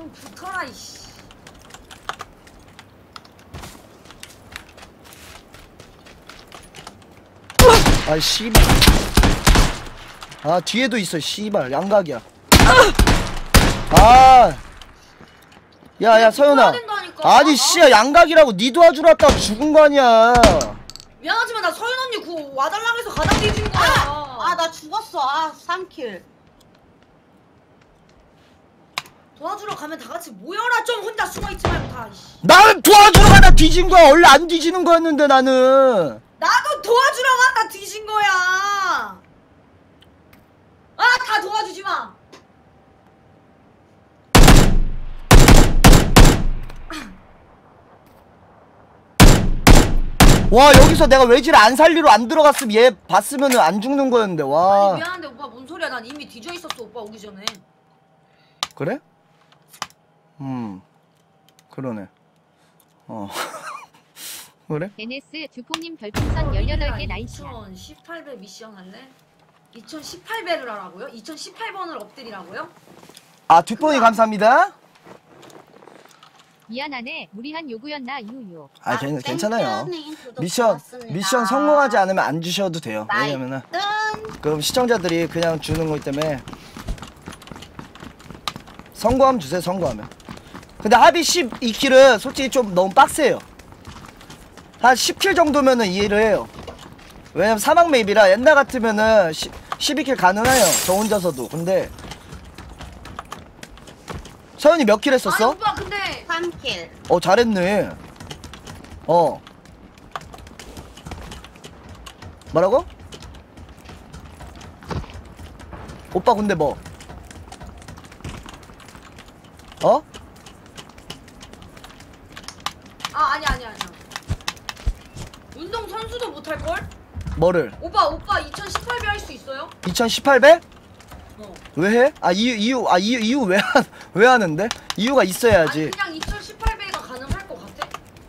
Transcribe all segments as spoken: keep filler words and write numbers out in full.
좀 붙어라 이씨. 아이 씨발. 아 뒤에도 있어 씨발 양각이야. 아 야야 서연아. 아니 씨야 양각이라고 니 도와주러 왔다가 죽은 거 아니야. 미안하지만 나 서연 언니 그 와달라고 해서 가다 뒤진 거야. 아 나 죽었어. 아 삼 킬. 도와주러 가면 다 같이 모여라. 좀 혼자 숨어있지 말고 다 이씨. 나는 도와주러 가다 뒤진 거야. 원래 안 뒤지는 거였는데 나는. 나도 도와주러 가다 뒤진 거야. 아 다 도와주지 마. 와 여기서 내가 외지를 안 살리러 안 들어갔으면 얘 봤으면은 안 죽는 거였는데. 와 아니 미안한데 오빠 뭔 소리야. 난 이미 뒤져 있었어 오빠 오기 전에. 그래? 음 그러네. 어 그래? 에ヌ에스 주포님 별풍선 열여덟 개 나이스. 이천십팔 배 미션 할래? 이천십팔 배를 하라고요? 이천십팔 번을 엎드리라고요? 아 뒷번이 감사합니다. 미안하네. 무리한 요구였나 유유. 아 괜, 괜찮아요. 땡큐님 구독 미션 고맙습니다. 미션 성공하지 않으면 안 주셔도 돼요. 왜냐면은 나이든. 그럼 시청자들이 그냥 주는 거기 때문에 성공하면 주세요. 성공하면. 근데 합이 십이 킬은 솔직히 좀 너무 빡세요. 한 십 킬 정도면은 이해를 해요. 왜냐면 사막 맵이라 옛날 같으면은 십이 킬 가능해요. 저 혼자서도. 근데 서연이 몇 킬 했었어? 아니 오빠 근데 삼 킬. 어 잘했네. 어 뭐라고? 오빠 근데 뭐 어? 아 아니 아니 아니 운동 선수도 못할걸? 뭐를? 오빠 오빠 이천십팔 배 할 수 있어요? 이천십팔 배? 어 왜 해? 아 이유 이유 아 이유 이유 왜, 하, 왜 하는데? 이유가 있어야지. 아니 그냥 이천십팔 배가 가능할 것 같아.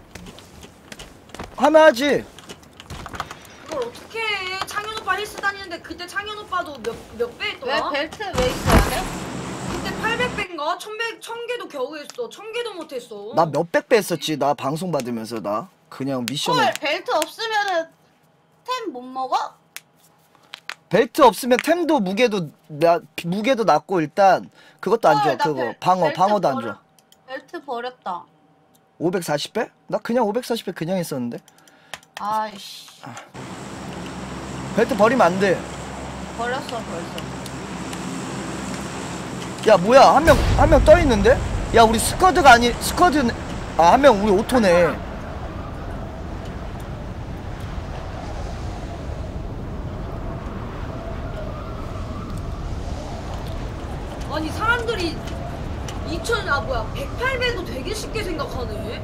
하면 하지. 그걸 어떻게 해. 창현 오빠 헬스 다니는데 그때 창현 오빠도 몇 몇 배 왜 했더라? 벨트 왜 있어야 돼? 그때 팔백 배인가? 천백 천 개도 겨우 했어. 천 개도 못 했어. 나 몇백 배 했었지. 나 방송 받으면서 나 그냥 미션을. 헐 벨트 없으면은 템 못 먹어? 벨트 없으면 템도 무게도 나, 무게도 낮고 일단 그것도 안 좋아. 헐, 나 그거 벨- 방어 벨트 방어도 안 버려- 좋아. 벨트 버렸다. 오백사십 배? 나 그냥 오백사십 배 그냥 했었는데. 아이씨 벨트 버리면 안 돼. 버렸어 벌써. 야 뭐야 한 명 한 명 떠 있는데? 야 우리 스쿼드가 아니 스쿼드 아 한 명 우리 오토네. 아니 사람들이 이천 아 뭐야 백팔 배도 되게 쉽게 생각하네.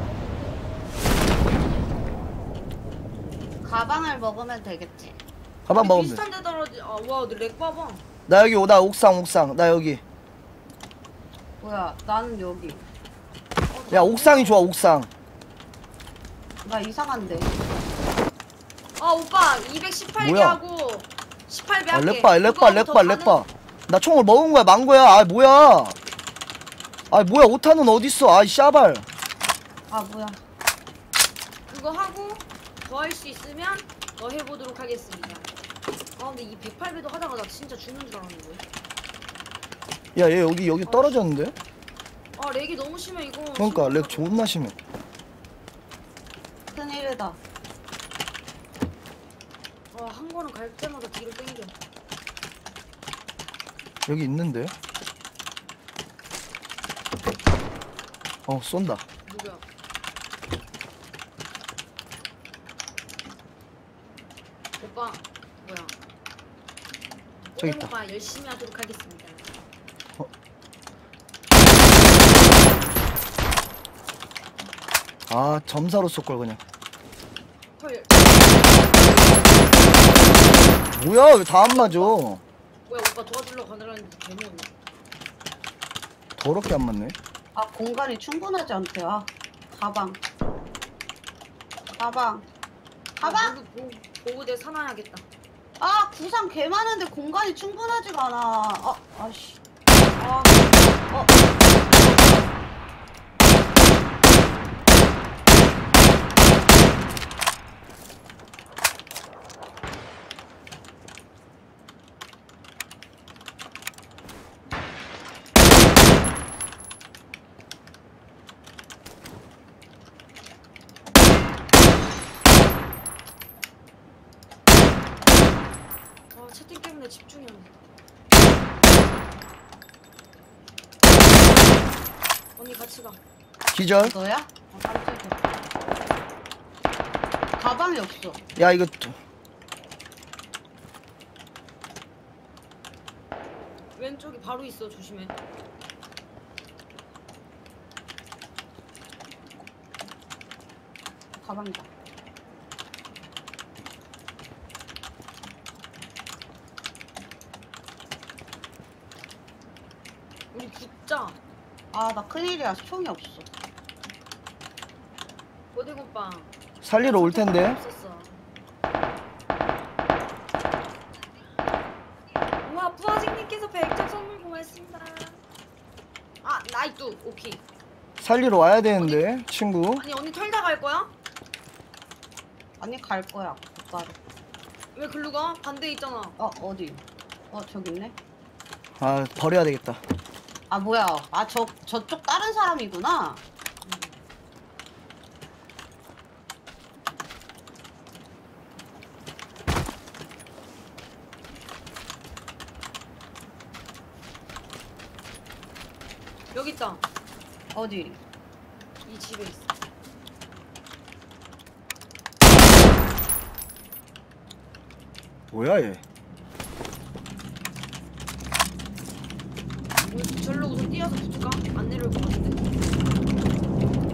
가방을 먹으면 되겠지. 가방 아니, 먹으면 돼. 비슷한 데 떨어지. 아와 렉 봐봐. 나 여기 오다 옥상 옥상 나 여기. 뭐야 나는 여기. 야 옥상이 좋아 옥상. 나 이상한데. 아 오빠 이백십팔 개 뭐야? 하고 십팔 배 아 할게. 렉봐 렉봐 그거 렉봐 더 렉봐. 나 총을 먹은 거야 만 거야. 아 뭐야? 아 뭐야 오타는 어디 있어? 아이 샤발. 아 뭐야. 그거 하고 더 할 수 있으면 더 해보도록 하겠습니다. 아 근데 이 백팔 배도 하다가 나 진짜 죽는 줄 알았는데. 야 얘 여기 여기 떨어졌는데? 아 렉이 너무 심해 이거. 그러니까 렉 존나 심해. 큰일이다. 아한 거는 갈 때마다 뒤로 땡겨. 여기 있는데? 어 쏜다. 누구야? 오빠 뭐야? 저기 오늘 있다. 오빠 열심히 하도록 하겠습니다. 아 점사로 쏠걸 그냥. 헐 뭐야 왜 다 안 맞아? 뭐야 오빠 도와주려고 가느라는데 재미없네. 더럽게 안 맞네. 아 공간이 충분하지 않대. 아 가방. 가방. 가방. 아, 보고, 보고대 사놔야겠다. 아 구상 개 많은데 공간이 충분하지가 않아. 아 아씨. 아. 어. 채팅 때문에 집중이 안 돼. 언니 같이 가. 기절. 너야? 어, 깜짝이야. 가방이 없어. 야 이거 또- 왼쪽이 바로 있어. 조심해. 가방이다. 우리 붙자. 아, 나 큰일이야. 총이 없어. 고대곤빵. 살리러 올 텐데. 없었어. 우와 부하직님께서 백 점 선물 고맙습니다. 아 나이뚜 오케이. 살리러 와야 되는데 친구. 아니 언니 털다 갈 거야? 아니, 갈 거야. 오빠를. 왜 글로 가? 반대 있잖아. 어, 어디? 어, 저기 있네. 아 버려야 되겠다. 아, 뭐야. 아, 저, 저쪽 다른 사람이구나. 여기 있다. 어디? 이 집에 있어. 뭐야 얘. 우리 절로 우선 뛰어서 붙을까? 안 내려올 것 같은데.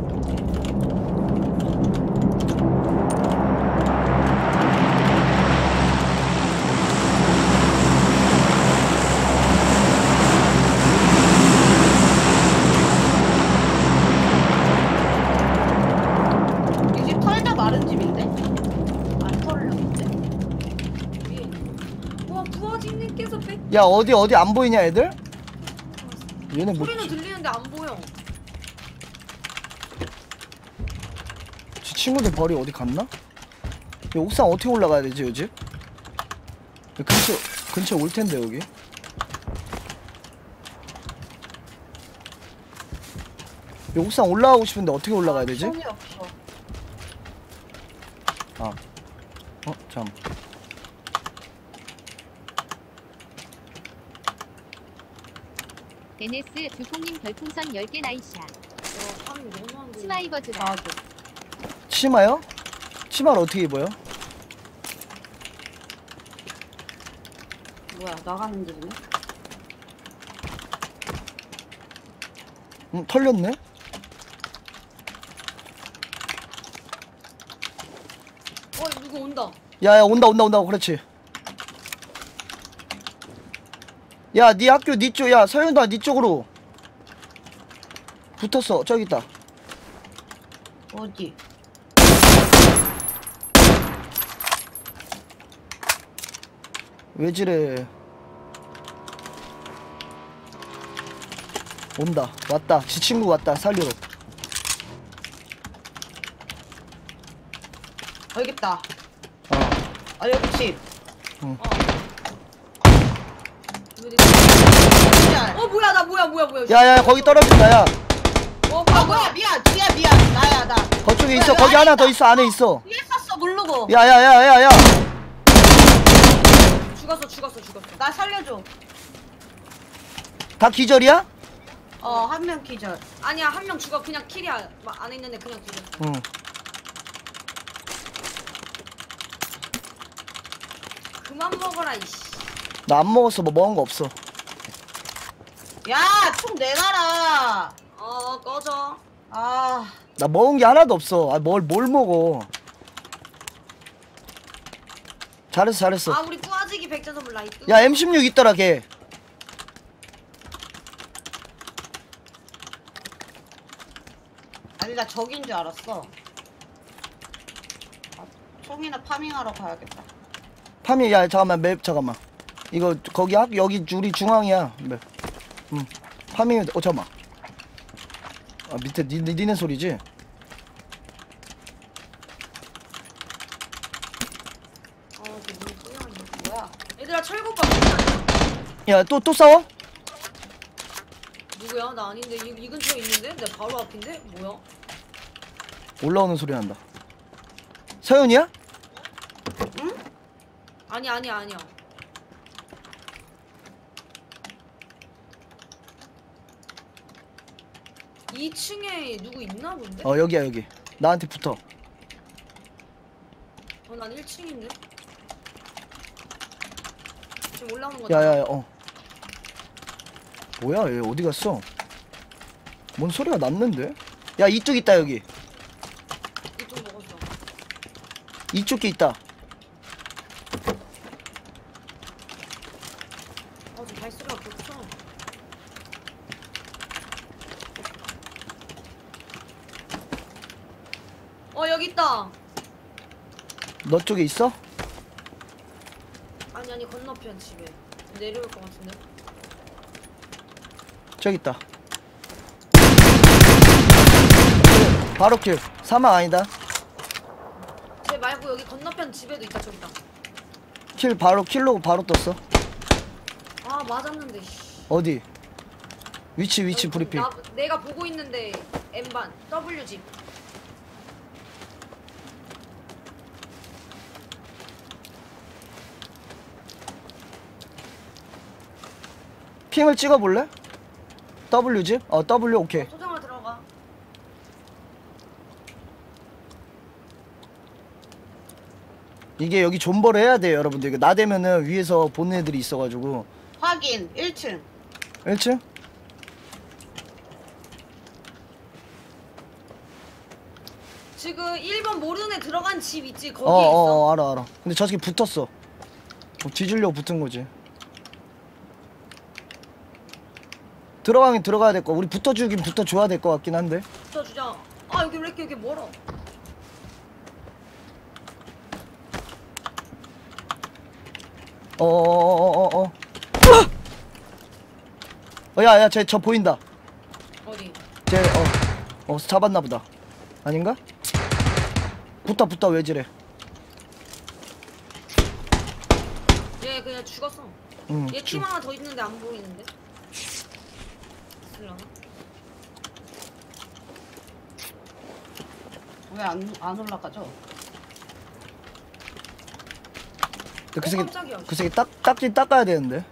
이 집 털다 마른 집인데? 안 털렸는데? 위에. 우와 부하직님께서 백. 야 어디 어디 안 보이냐 애들? 얘네 뭐 소리는 들리는데 안 보여. 지 친구들 벌이 어디 갔나? 이 옥상 어떻게 올라가야 되지 요즘? 근처 근처 올 텐데 여기. 이 옥상 올라가고 싶은데 어떻게 올라가야 되지? 총이 없어. 아, 어, 잠. 에스엔에스 주콩님 별풍선 열 개 나이샷. 와 파밍 너무 안 돼. 치마 입어주라. 나도. 치마요? 치마를 어떻게 입어요? 뭐야, 나가는 길이네? 음, 털렸네. 어 누구 온다. 야야 온다 온다 온다. 그렇지. 야 네 학교 네 쪽. 야 서윤아 네 쪽으로 붙었어. 저기 있다. 어디? 왜 지래. 온다. 왔다. 지 친구 왔다. 살리러. 어, 여기 있다. 어. 아, 여기 집. 어. 어디- 미안. 어 뭐야 나 뭐야 뭐야 뭐야. 야야 거기 떨어진다. 야 어 뭐야 아, 뭐야, 미안. 지야, 미안. 나야, 나. 거쪽에 뭐야, 있어. 여기 거기 안에 하나 더 있다. 있어. 안에 있어. 뒤에 샀어, 모르고. 야야야야야. 죽었어 죽었어 죽었어. 나 살려줘. 다 기절이야? 어, 한 명 기절. 아니야 한 명 죽어. 그냥 킬이야. 막 안에 있는 애 그냥 죽어. 응. 그만 먹어라 이씨. 나 안 먹었어. 뭐 먹은 거 없어. 야, 총 내놔라. 어 꺼져. 아, 나 먹은 게 하나도 없어. 아, 뭘, 뭘 먹어. 잘했어, 잘했어. 아 우리 뿌아지기 백자 선물 나이트. 야, 엠 십육 있더라, 걔. 아니, 나 적인 줄 알았어. 아, 총이나 파밍하러 가야겠다. 파미, 야, 잠깐만, 맵, 잠깐만. 이거, 거기, 학, 여기, 우리 중앙이야. 맵. 응. 파밍, 어, 잠깐만. 아, 밑에, 니, 니, 니네 소리지? 어그 눈이 뿌려하네. 뭐야? 얘들아 철곡밥 누구야? 야, 또, 또 싸워? 누구야? 나 아닌데 이, 이 근처에 있는데? 내 바로 앞인데? 뭐야? 올라오는 소리 난다. 서윤이야? 아니 아니야 아니야. 이 층에 누구 있나 본데? 어 여기야 여기. 나한테 붙어. 어, 난 일 층인데. 지금 올라오는 거다. 야야야 어. 뭐야 얘 어디 갔어? 뭔 소리가 났는데? 야 이쪽 있다 여기. 이쪽 먹었어. 이쪽에 있다. 어, 저 발소리가 없어. 어, 여기 있다. 너 쪽에 있어? 아니 아니 건너편 집에 내려올 것 같은데. 저기 있다. 바로 킬. 사망 아니다. 쟤 말고 여기 건너편 집에도 있다. 저기 있다. 킬 바로 킬로 바로 떴어. 아 맞았는데. 씨. 어디? 위치 위치 여기 브리핑. 나, 내가 보고 있는데 M반 W 집. 핑을 찍어볼래? W 집? 어 W 오케이. 소정을 들어가. 이게 여기 존버를 해야 돼요 여러분들. 이거 나대면은 위에서 보는 애들이 있어가지고. 확인 일 층. 일 층? 지금 일 번 모르는 애 들어간 집 있지? 거기에 어어어 있어. 어, 알아 알아. 근데 저 새끼 붙었어. 어, 뒤지려고 붙은 거지. 들어가긴 들어가야 될 거. 우리 붙어주긴 붙어줘야 될 것 같긴 한데. 붙어주자. 아 여기 왜 이렇게 여기 멀어? 어어어어어. 어 야야 쟤 저 보인다. 어디? 쟤어어 잡았나 보다. 아닌가? 붙다 붙다 왜 지래? 얘 그냥 죽었어. 응. 얘 주- 팀 하나 더 있는데 안 보이는데? 있을려나? 왜 안 안 올라가죠? 근데 그 어, 새끼 깜짝이야. 그 새끼 딱 딱지 닦아야 되는데.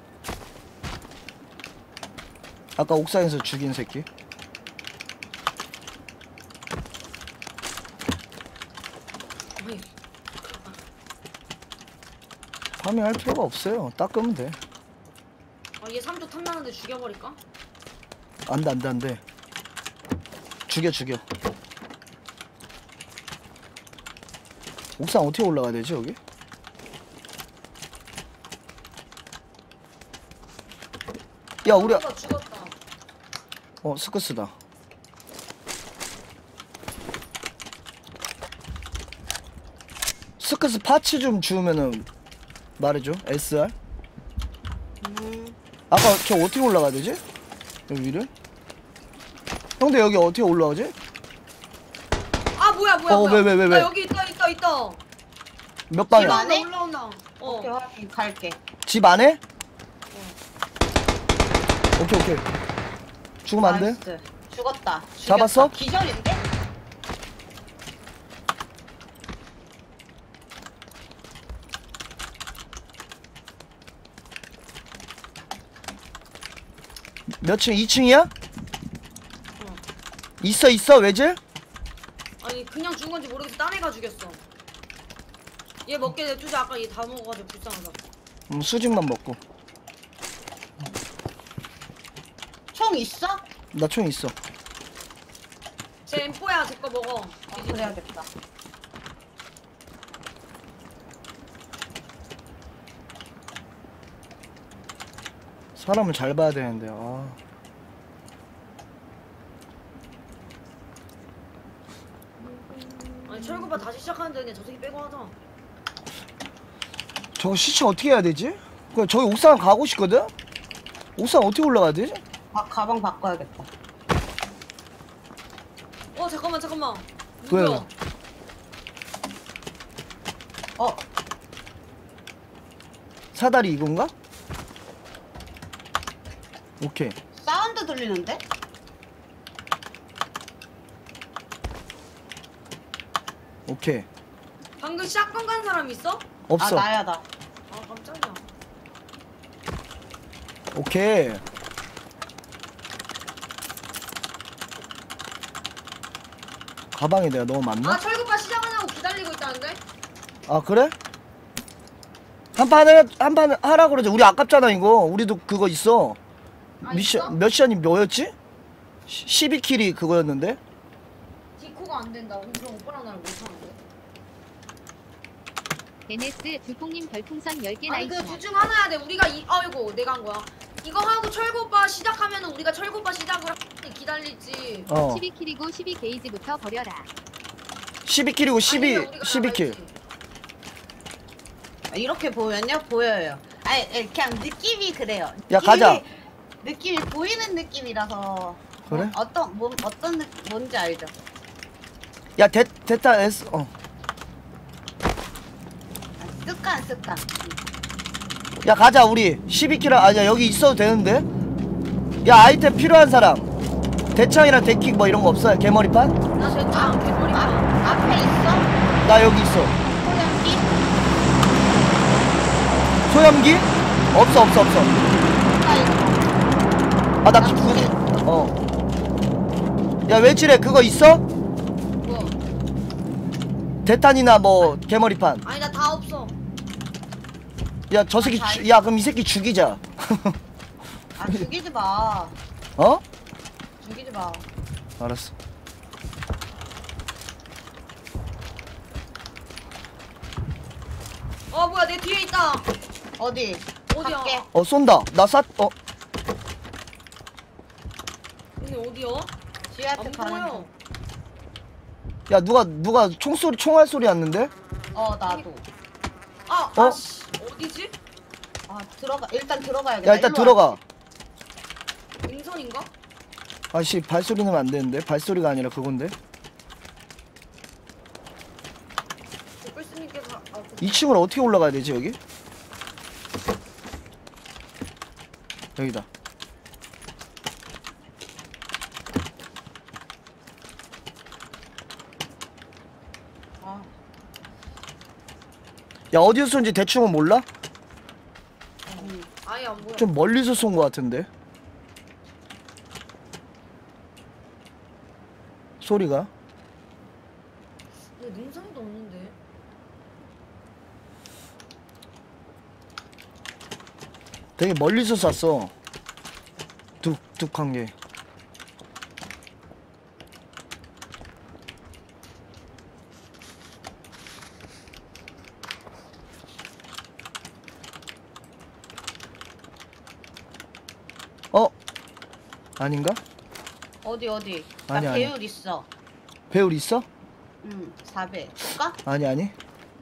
아까 옥상에서 죽인 새끼. 어이, 파밍할 필요가 없어요. 닦으면 돼. 아, 얘 삼 조 탐나는데 죽여버릴까? 안돼 안돼 안돼. 죽여 죽여. 옥상 어떻게 올라가야 되지 여기? 야 우리 누가 죽었다. 어 스커스다. 스커스 파츠 좀 주우면은 말해줘. 에스알. 음. 아까 저 어떻게 올라가야 되지? 여기 위를? 형들 여기 어떻게 올라가지? 아 뭐야 뭐야 어, 뭐야. 왜, 왜, 왜, 나 왜? 여기 있다 있다 있다. 몇 방이야? 집 안에? 올라온다. 어. 오케이 확인 갈게. 집 안에? 오케이 오케이. 죽으면 안 돼? 나이스. 죽었다. 잡았어? 죽였다. 기절인데? 몇 층? 이 층이야? 어. 있어 있어 외질? 아니 그냥 죽은 건지 모르겠어. 딴 애가 죽였어. 얘 먹게 냅두자. 아까 얘 다 먹어가지고 불쌍하다. 음, 수직만 먹고. 총 있어? 아, 나 총 있어. 쟤 엠포야. 제 거 먹어. 아, 그래야겠다. 사람을 잘 봐야 되는데. 아. 아니 철구바 다시 시작하는데 그냥 저 새끼 빼고 하자. 저거 시체 어떻게 해야 되지? 그 저기 옥상 가고 싶거든? 옥상 어떻게 올라가야 되지? 아 가방 바꿔야겠다. 어 잠깐만 잠깐만. 왜? 누구야? 어 사다리 이건가? 오케이. 사운드 들리는데? 오케이. 방금 샷건 간 사람 있어? 없어. 아 나야 나. 아 깜짝이야. 오케이. 가방에 내가 너무 많나? 아 철구빠 시작 안 하고 기다리고 있다는데? 아 그래? 한판 한판 하라 그러지. 우리 아깝잖아 이거. 우리도 그거 있어. 아, 미션 있어? 몇 시간이 뭐였지? 십이 킬이 그거였는데. 디코가 안 된다. 그럼 오빠랑 나랑 못하는데. 에네스 두콩님 별풍선 열 개 아니 나이스. 그 둘 중 하나 해야 돼. 우리가 이 아이고 내가 한 거야. 이거 하고 철구 오빠 시작하면은 우리가 철구 오빠 시작을 하고 기다리지. 어. 십이 킬이고 십이 게이지부터 버려라. 십이 킬이고 십이 아니면 우리가 십이 킬. 나가야지. 이렇게 보면요 보여요. 아니 아니, 그냥 느낌이 그래요. 야, 느낌이- 가자. 느낌이 보이는 느낌이라서. 그래? 뭐, 어떤 뭐, 어떤 느, 뭔지 알죠? 야 데, 데타 S 어. 아, 습관 습관. 야 가자 우리 십이 킬 아니야 여기 있어도 되는데. 야 아이템 필요한 사람. 대창이랑 데킥 뭐 이런 거 없어요? 개머리판? 나 됐다. 개머리. 아 앞에 있어? 나 여기 있어. 소량기? 소염기? 없어 없어 없어. 나 이거. 아나 나 그, 두 개. 어. 야 외질에 그거 있어? 뭐? 대탄이나 뭐 개머리판. 아니 나 다 없어. 야 저 새끼 아, 다 주- 야 그럼 이 새끼 죽이자. 아 죽이지 마. 어? 죽이지 마. 알았어. 어 뭐야 내 뒤에 있다. 어디? 어디야? 갈게. 어 쏜다. 나 쐈. 어. 근데 어디야? 지하철 안 가는 보여. 야 누가 누가 총소리 총알 소리 났는데? 중. 어 나도. 아, 어? 아씨 어디지? 아 들어가 일단 들어가야겠다. 야 일단 일로 들어가. 와. 능선인가? 아씨 발소리 나면 안 되는데. 발소리가 아니라 그건데. 꿀스님께서 아, 그- 이 층으로 어떻게 올라가야 되지 여기? 여기다. 아, 야 어디서 쏜지 대충은 몰라? 음. 아예 안 보여. 좀 멀리서 쏜 거 같은데. 소리가. 근데 능선도 없는데. 되게 멀리서 쐈어. 뚝뚝한 게. 어? 아닌가? 어디 어디? 나 아니, 아니. 배율 있어. 배울 있어? 응, 사 배. 줄까? 아니 아니.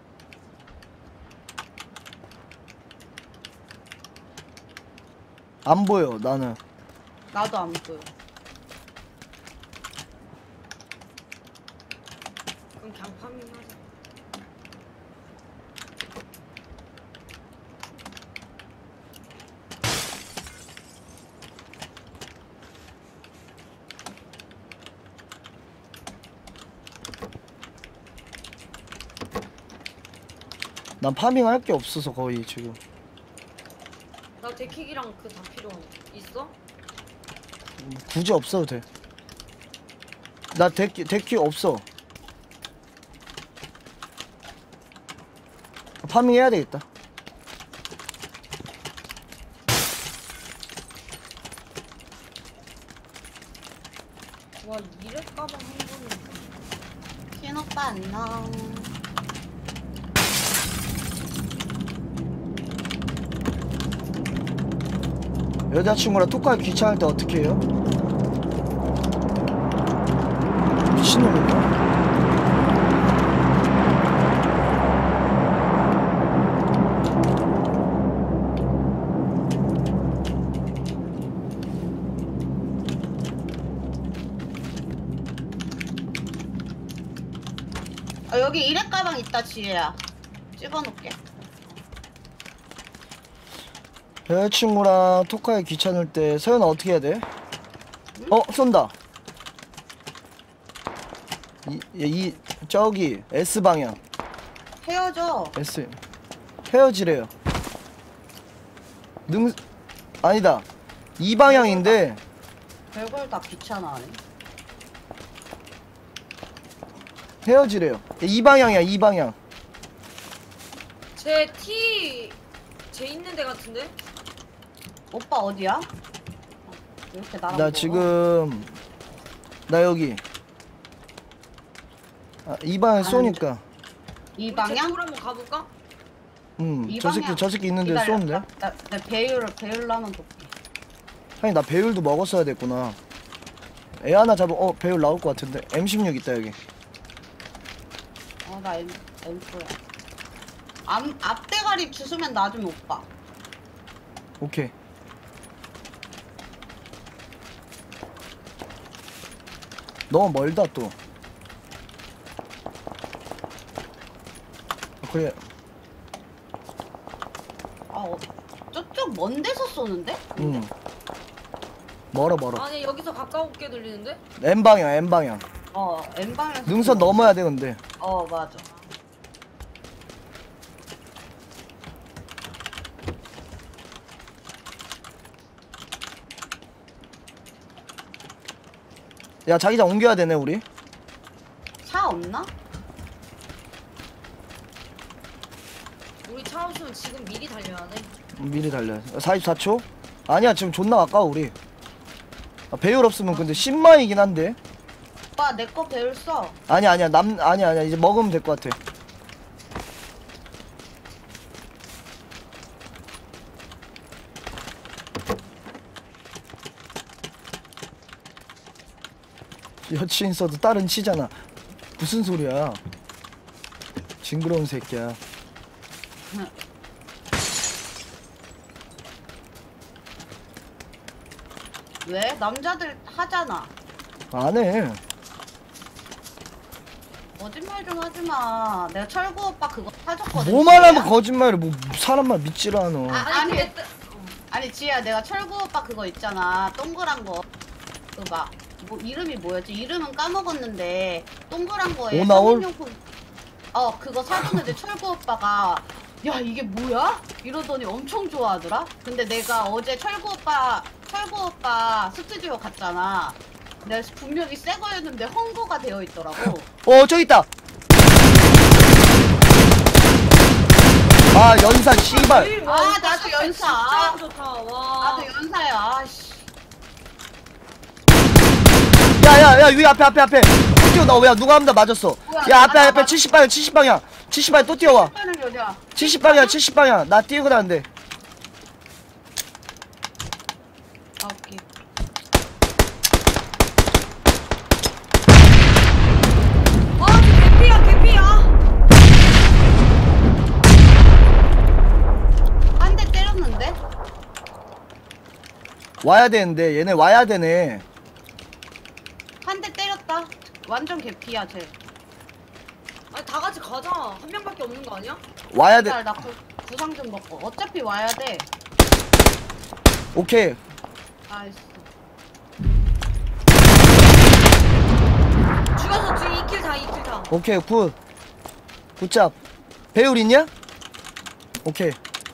안 보여 나는. 나도 안 보여. 그럼 그냥 파밍하자. 난 파밍 할 게 없어서 거의 지금. 나 데킥이랑 그 다 필요 있어? 굳이 없어도 돼. 나 데키 데키 없어. 파밍 해야 되겠다. 와 이래 가방 한 번에. 킨 오빠 안녕. 여자친구랑 톡하기 귀찮을 때 어떻게 해요? 미친놈인가? 아, 여기 일회 가방 있다 지혜야. 찍어놓게. 여자친구랑 톡하기 귀찮을 때 서연아 어떻게 해야 돼? 어? 쏜다. 이, 이 저기 S방향. 헤어져. S 헤어지래요. 능 아니다. 이 방향인데 별걸 다 귀찮아하네. 헤어지래요. 이 방향이야, 이 방향. 제 T 제 있는 데 같은데? 오빠 어디야? 어, 이렇게 나랑 나 먹어? 지금 나 여기. 아, 이 방향 쏘니까. 이 우리 방향? 저쪽으로 한번 가볼까? 음, 이 저 새끼 방향. 저 새끼 있는데 기다려. 쏘는데. 나, 나, 나 배율 배율로 하면 볼게. 아니 나 배율도 먹었어야 됐구나. 애 하나 잡아. 어 배율 나올 것 같은데. 엠 십육 있다 여기. 어나 M M4야. 앞 앞대가리 주수면 나 좀 오빠. 오케이. 너무 멀다 또. 그래. 아 어, 저쪽 먼 데서 쏘는데? 응. 멀어 멀어. 아니 여기서 가까웠게 들리는데? M 방향 M 방향. 어 M 방향. 능선 넘어야 돼 근데. 어 맞아. 야 자기장 옮겨야 되네 우리. 차 없나? 우리 차 없으면 지금 미리 달려야 돼. 미리 달려. 사십사 초? 아니야 지금 존나 가까워 우리. 아, 배율 없으면 근데 십만이긴 한데. 오빠 내 거 배율 써. 아니야 아니야 남 아니야 아니야 이제 먹으면 될 것 같아. 여친 있어도 딸은 치잖아. 무슨 소리야? 징그러운 새끼야. 왜? 남자들 하잖아. 안 해. 거짓말 좀 하지 마. 내가 철구 오빠 그거 사줬거든. 뭐만 하면 지혜야? 거짓말을 뭐 사람 말 믿지를 않아. 아, 아니 아니. 근데 아니 지혜야 내가 철구 오빠 그거 있잖아. 동그란 거. 그 막 뭐 이름이 뭐였지? 이름은 까먹었는데 동그란 거에 오나올? 성인용품. 어 그거 사줬는데 철구 오빠가 야 이게 뭐야? 이러더니 엄청 좋아하더라. 근데 내가 어제 철구 오빠 철구 오빠 스튜디오 갔잖아. 내가 분명히 새 거였는데 헝거가 되어 있더라고. 어 저기 있다. 아 연사 씨발. 제일 아, 와, 나도 진짜 연사. 좋다. 와. 나도 연사야. 아씨. 야야야 위 앞에 앞에 앞에 또 뛰어 나와. 야 누가 한다 맞았어. 뭐야, 야 앞에 나, 나, 앞에 나. 칠십 방향 칠십 방향 칠십 방향 또 뛰어와. 하는 여자. 칠십 방향 칠십 방향 나 뛰고 나는데. 아 오케이. 아, 저 개피야, 개피야. 한 대 때렸는데? 와야 되는데 얘네 와야 되네. 한 대 때렸다. 완전 개피야 쟤. 아니 다 같이 가자. 한 명밖에 없는 거 아니야? 와야 돼. 나, 나 구, 구상 좀 먹고. 어차피 와야 돼. 오케이. 아이씨. 죽여서 뒤 이 킬 다, 이 킬 다. 오케이 굿. 굿잡. 배율 있냐? 오케이.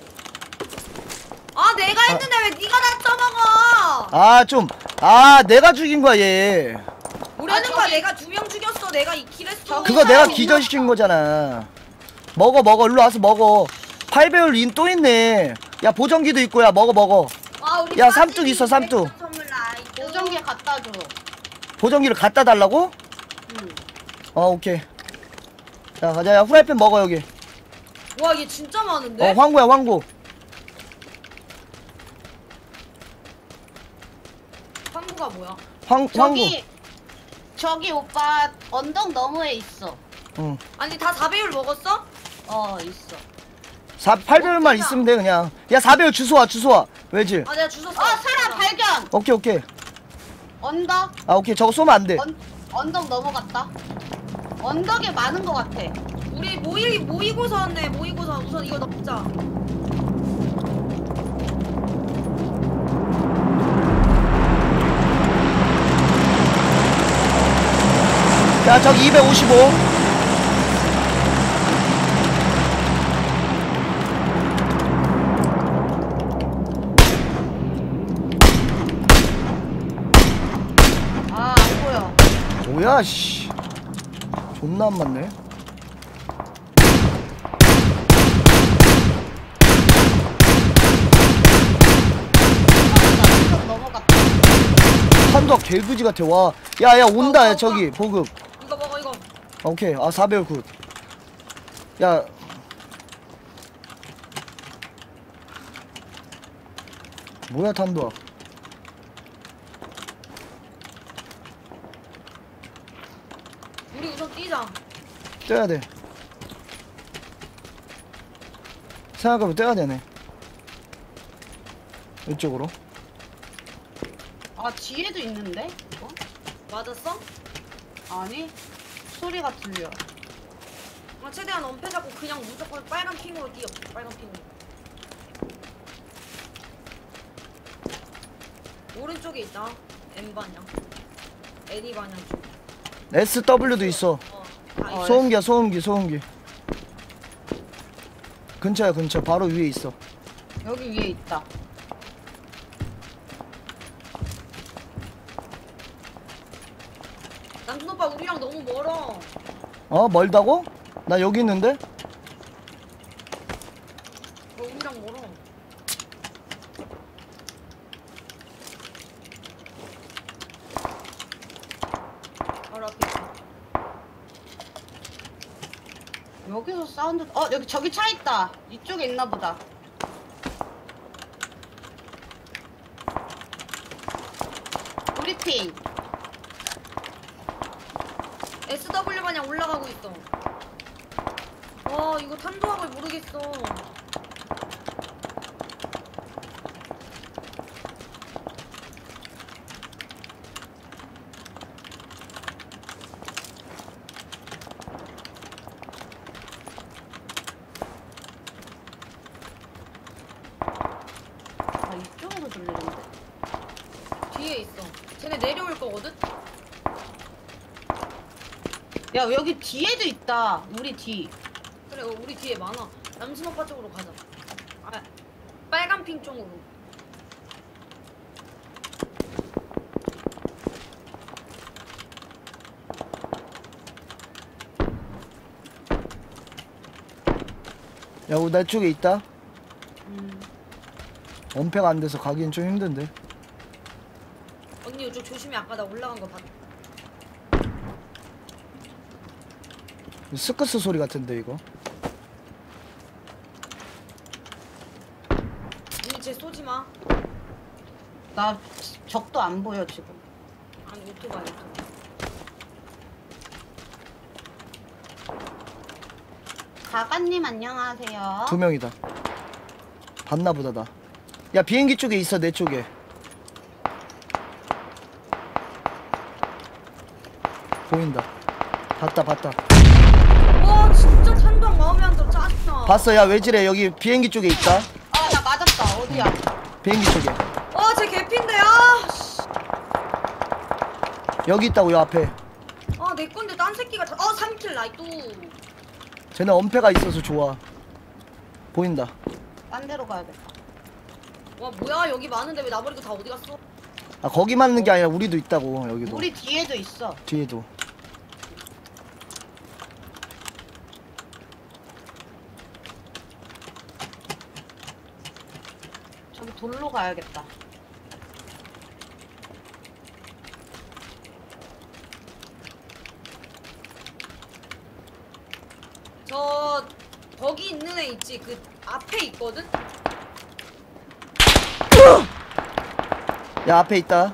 아, 내가 했는데 왜 네가 다 써먹어? 아 좀. 아 내가 죽인 거야 얘. 우리 아, 하는 거야. 저기- 내가 두 명 죽였어. 내가 이 킬 했어. 저기- 그거 내가 사람 기절시킨 거잖아. 먹어 먹어 일로 와서 먹어. 팔 배율 인 또 있네. 야 보정기도 있고 야 먹어 먹어. 아, 우리 야, 빠지기 삼뚝 있어, 삼뚝. 선물 라이트. 보정기 갖다 줘. 보정기를 갖다 달라고? 응. 어 오케이. 자 가자. 야 후라이팬 먹어 여기. 와, 얘 진짜 많은데? 어 황구야 황구. 황구가 뭐야? 황 황구. 저기 저기 오빠 언덕 너머에 있어. 응. 아니 다 사 배율 먹었어? 어 있어. 사 팔 배율만 있으면 돼 그냥. 야 사 배율 주소 와 주소 와. 왜지? 아, 내가 주웠어. 어 사람 발견. 오케이 오케이. 언덕 아 오케이 저거 쏘면 안 돼. 언, 언덕 넘어갔다. 언덕에 많은 거 같아. 우리 모이 모이고서네 모이고서 우선 이거 넣자. 야 저기 이백오십오. 아 안 보여. 뭐야 씨. 존나 안 맞네. 능선 넘어갔다. 탄도가 개그지 같아. 와, 야야 온다. 어, 어, 야, 저기 보급. 이거 먹어 이거. 아, 오케이. 아 사 배율 굿. 야 뭐야 탄도야. 우리 우선 뛰자. 떼야 돼. 생각해보면 떼야 되네. 이쪽으로. 아 뒤에도 있는데? 이거? 맞았어? 아니 소리가 들려. 아, 최대한 엄폐 잡고 그냥 무조건 빨간 핑으로 뛰어. 빨간 핑으로. 오른쪽에 있다. M 방향. N 방향 쪽. 에스 더블유도 있어. 어. 다 어, 있어. 소음기야 소음기 소음기. 근처야 근처. 바로 위에 있어. 여기 위에 있다. 남준 오빠 우리랑 너무 멀어. 어 멀다고? 나 여기 있는데? 어, 우리랑 멀어. 바로 앞에 있어. 여기서 사운드. 어 여기 저기 차 있다. 이쪽에 있나 보다. 우리 팀. 에스 더블유 방향 올라가고 있어. 와 이거 탄도학을 모르겠어. 아 이쪽에서 들리는데. 뒤에 있어. 쟤네 내려올 거거든? 야 여기 뒤에도 있다. 우리 뒤. 그래 어, 우리 뒤에 많아. 남순 오빠 쪽으로 가자. 아 빨간 핑 쪽으로. 야, 내 쪽에 있다. 음. 엄폐가 안 돼서 가기엔 좀 힘든데. 언니 이쪽 조심히. 아까 나 올라간 거 봤. 스크스 소리 같은데 이거. 언니 쟤 쏘지 마. 나 적도 안 보여 지금. 아니 오토바이 오토바이. 가가님 안녕하세요. 두 명이다. 봤나 보다 나. 야, 비행기 쪽에 있어. 내 쪽에. 보인다. 봤다 봤다. 와 진짜 탄도학 마음에 안 들어. 짜증나. 봤어. 야, 왜지래. 여기 비행기 쪽에 있다. 아 나 맞았다. 어디야? 비행기 쪽에. 와쟤 개핀데. 아 씨. 여기 있다고. 요 앞에. 아 내 건데 딴 새끼가 다. 어 삼 킬 나이또. 쟤네 엄폐가 있어서 좋아. 보인다. 딴 데로 가야겠다. 와 뭐야 여기 많은데 왜 나버리고 다 어디 갔어? 아, 거기 맞는 게 아니라 우리도 있다고. 여기도. 우리 뒤에도 있어. 뒤에도. 저기 돌로 가야겠다. 저 거기 있는 애 있지. 그 앞에 있거든. 야, 앞에 있다.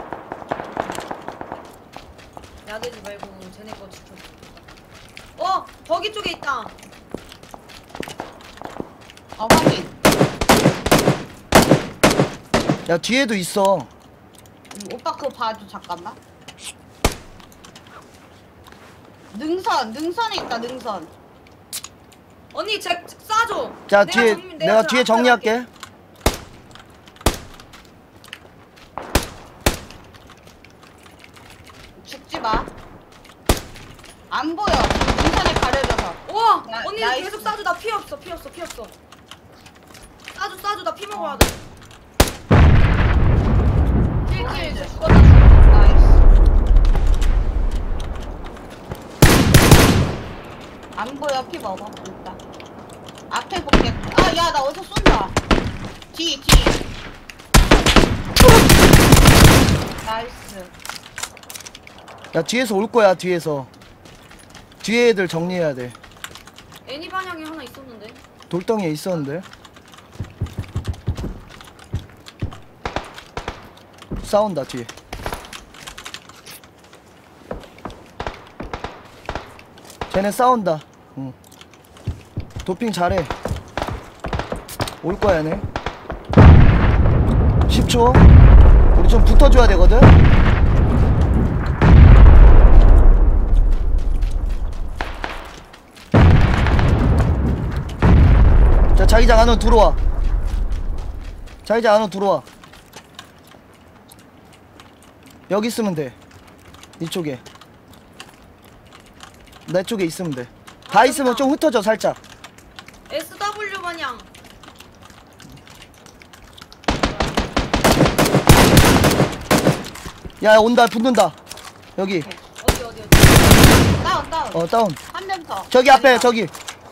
야대지 말고 쟤네 거 지켜. 어 거기 쪽에 있다. 아 확인. 야, 뒤에도 있어. 음, 오빠 그거 봐줘 잠깐만. 능선 능선에 있다 능선. 언니 쟤 쏴줘. 자, 내가 뒤에 정리- 내가 저 뒤에 앞에 정리할게. 갈게. 죽지 마. 안 보여. 능선에 가려져서. 와 나- 언니 나이스. 계속 쏴줘. 나 피 없어 피 없어 피 없어. 쏴줘 쏴줘 나 피 먹어야 돼. 킬킬 나이스. 죽었다 죽었다. 나이스. 안 보여. 피 먹어. 일단. 앞에 볼게. 아, 야, 나 어디서 쏜다. 뒤, 뒤. 나이스. 야 뒤에서 올 거야 뒤에서. 뒤에 애들 정리해야 돼. 애니 반향이 하나 있었는데. 돌덩이에 있었는데. 싸운다 뒤에. 쟤네 싸운다. 응. 도핑 잘해. 올 거야 얘네. 십 초. 우리 좀 붙어줘야 되거든. 자 자기장 안으로 들어와. 자기장 안으로 들어와. 여기 있으면 돼. 이쪽에 내 쪽에 있으면 돼. 다 있으면 좀 흩어져 살짝. 에스더블유 반향. 야 온다 붙는다. 여기. 어디 어디 어디. 다운, 다운. 어 다운. 한 명 더. 저기 앞에 아니다. 저기.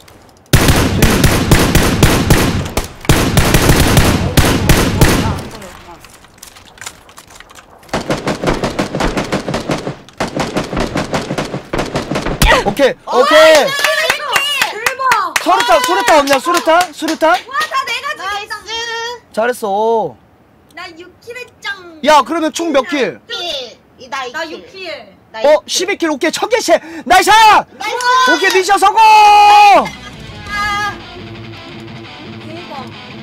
오케이 오케이. 대박. 수류탄 수류탄 없냐 수류탄 수류탄? 와 다 내가 나이스. 죽였다. 잘했어. 오. 나 육 킬 했짱. 야 그러면 총 몇 킬? 킬. 나 나 육 육 킬. 나 어 육 킬. 십이 킬. 오케이 첫 개씩. 나이스. 나이스. 오케이 미션 성공. 아, 대박.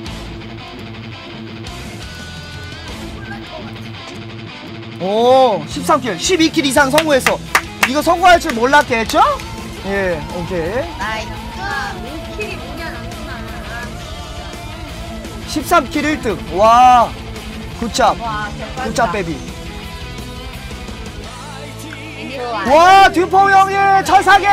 오 십삼 킬 십이 킬 이상 성공했어. 이거 성공할 줄 몰랐겠죠? 예 오케이. 나이스. 오 킬이 뭐냐 나구나. 십삼 킬 일 등. 와 굿잡. 와, 대박이다. 굿잡 베비. 좋아. 와 듀포 형님 철사계.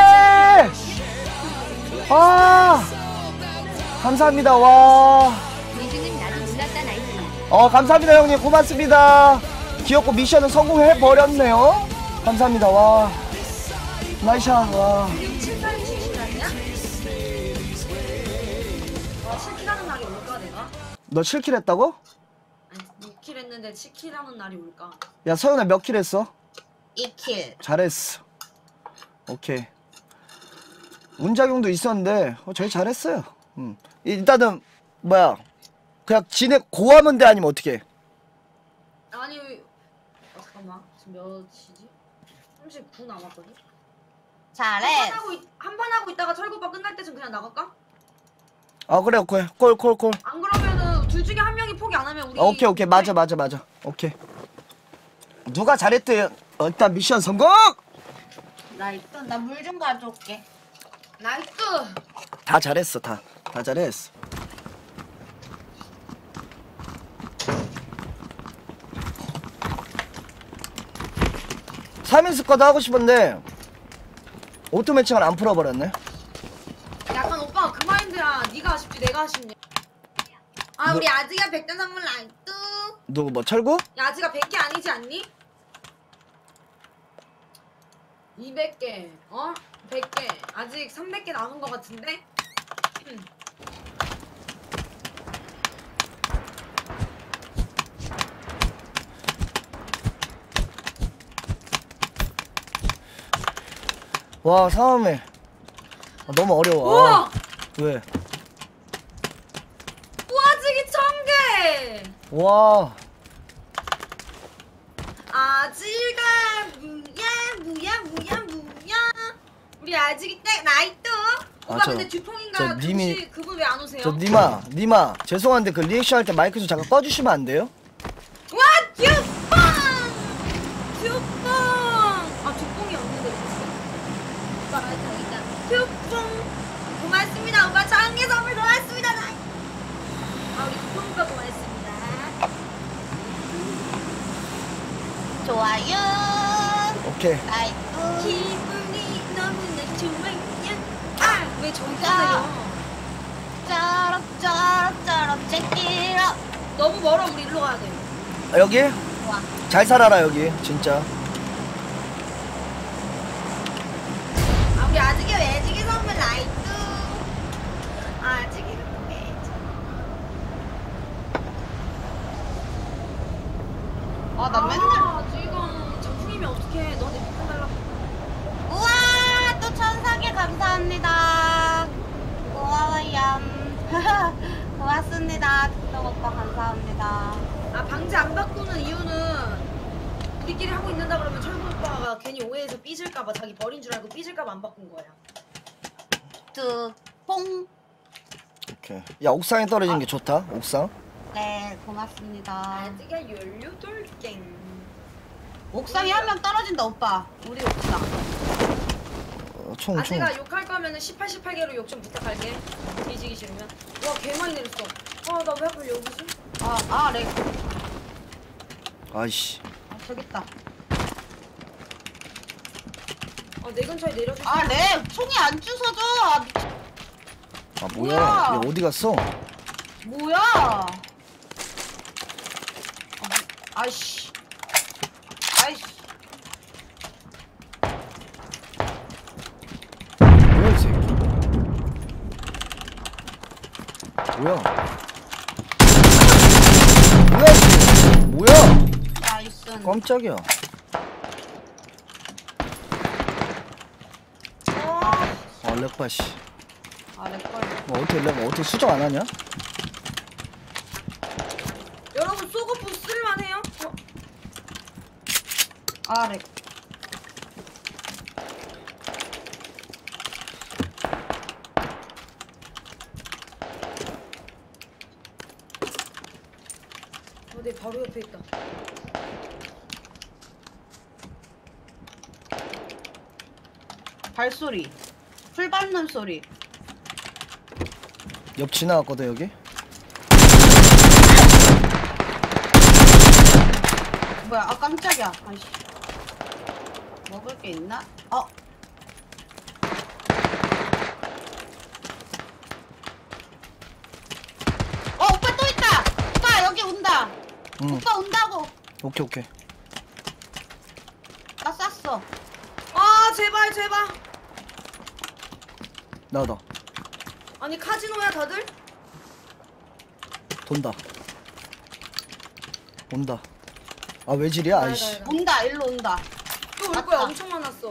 아 감사합니다. 와. 위즈는 나도 몰랐다 나이스. 어 감사합니다 형님 고맙습니다. 귀엽고 미션은 성공해 버렸네요. 감사합니다. 와 나이샷. 와. 육 칠 팔 칠 아니야? 와 칠 킬 하는 날이 올까 내가? 너 칠 킬 했다고? 아니 육 킬 했는데 칠 킬 하는 날이 올까? 야 서윤아 몇 킬 했어? 이 킬. 잘했어. 오케이. 운작용도 있었는데 어, 저희 잘했어요. 음. 일단은 뭐야 그냥 지네 고하면 돼 아니면 어떻게? 아니 어, 잠깐만 지금 몇이지? 삼십구 남았거든? 잘해. 한판 하고, 있- 한판 하고 있다가 철구 오빠 끝날 때쯤 그냥 나갈까? 아 그래 오케이 콜콜 콜. 안 그러면은 둘 중에 한 명이 포기 안 하면 우리 어, 오케이 오케이 맞아 맞아 맞아. 오케이. 누가 잘했대? 어, 일단 미션 성공. 나이스. 나 물 좀 가져올게. 나이스! 다 잘했어 다. 다 잘했어. 삼 인 스쿼드 하고 싶은데 오토 매칭을 안 풀어버렸네. 약간 오빠가 그 마인드야. 네가 아쉽지 내가 아쉽냐. 아 뭐- 우리 아지가 백단 선물 나이스. 누구 뭐 철구? 야 아지가 백 개 아니지 않니? 이백 개 어? 백 개 아직 삼백 개 남은 거 같은데? 음. 와 상암에 아, 너무 어려워. 우와! 아, 왜? 뿌아지기 천 개! 와 아지가 무야 무야 무야 무야 우리 아지기 딱 나이스. 오빠 아, 저- 근데 듀퐁인가 저 님이- 금시 그분 왜 안 오세요? 저 니마 니마 죄송한데 그 리액션 할 때 마이크 좀 잠깐 꺼주시면 안 돼요? 와 듀퐁! 듀퐁! 아 듀퐁이 없는데 오빠 다행이다. 듀퐁 고맙습니다. 오빠 장애 선물 고맙습니다. 나. 아 우리 듀퐁 오빠 고맙습니다. 좋아요. 오케이. 나이스. 기분이 너무나 좋아요. 아왜 저기가 야. 내려? 쩌럭쩌럭쩌럭 제끼러. 너무 멀어. 우리 일로 가야 돼. 아, 여기 좋아. 잘 살아라 여기 진짜. 아 우리 아직이 왜 지기 선물 나이스. 아직 이렇게. 아, 나 맨날. 아, 지금 작품이면 어떡해. 너한테 비판 달라고. 우와, 또 천사개 감사합니다. 고마워요. 고맙습니다. 특성 오빠 감사합니다. 아, 방제 안 바꾸는 이유는 우리끼리 하고 있는다 그러면 철구 오빠가 괜히 오해해서 삐질까봐 자기 버린 줄 알고 삐질까봐 안 바꾼 거야. 뚜뽕. 오케이. 야 옥상에 떨어진 게 좋다. 옥상. 네, 고맙습니다. 아직가 연료 돌갱. 옥상에 한 명 떨어진다, 오빠. 우리 옥상. 어, 총 총. 아직가 욕할 거면은 십팔, 십팔 개로 욕 좀 부탁할게. 뒤지기 싫으면. 와, 개 많이 내렸어. 아, 나 왜 하필 여기지? 아, 아, 렉. 아이씨. 아, 저기 있다. 아, 내 근처에 내려주세요. 아, 렉. 총이 안 주워져. 아, 미친. 아 뭐야? 뭐야? 얘 어디 갔어? 뭐야? 아, 아이씨. 아이씨. 뭐야 이 새끼? 뭐야? 뭐야 이게? 뭐야? 나이스. 깜짝이야. 아, 아 렉바 씨. 아, 렉걸. 뭐 어떻게 렉 어떻게 수정 안 하냐? 여러분, 소고프 쓸만해요? 어? 아, 렉. 어, 내 바로 옆에 있다. 발소리. 풀 밟는 소리. 옆 지나갔거든 여기. 뭐야? 아, 깜짝이야. 아이씨. 먹을 게 있나? 어. 어, 오빠 또 있다. 오빠 여기 온다. 응. 오빠 온다고. 오케이 오케이. 나 쐈어. 아, 제발, 제발. 나다. 아니, 카지노야, 다들? 돈다. 온다. 아 외질이야? 가야, 아이씨. 가야, 가야. 온다. 일로 온다. 또 올 맞다. 거야. 엄청 많았어.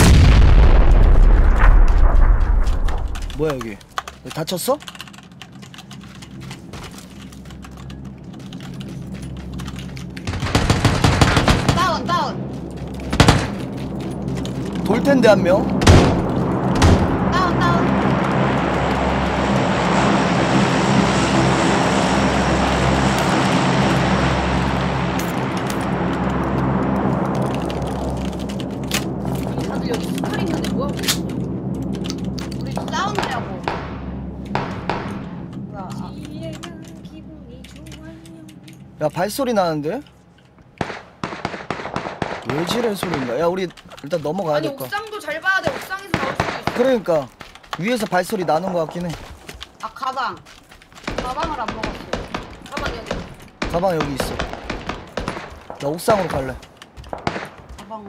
뭐야 여기? 여기 다쳤어? 다운, 다운. 돌 텐데 한 명. 다운, 다운. 아니, 다들 여기 스칼 있는데 뭐하고 있냐? 우리 싸우느냐고. 뭐야? 아, 이해는 기분이 좋아요. 야 발소리 나는데? 외질의 소리인가? 야 우리 일단 넘어가야 아니, 될 거. 옥상도 잘 봐야 돼. 옥상에서 나올 수도 있어. 그러니까 위에서 발소리 나는 거 같긴 해. 아, 가방. 가방을 안 먹었어. 가만히 여기. 가방 여기 있어. 나 옥상으로 갈래. 가방을.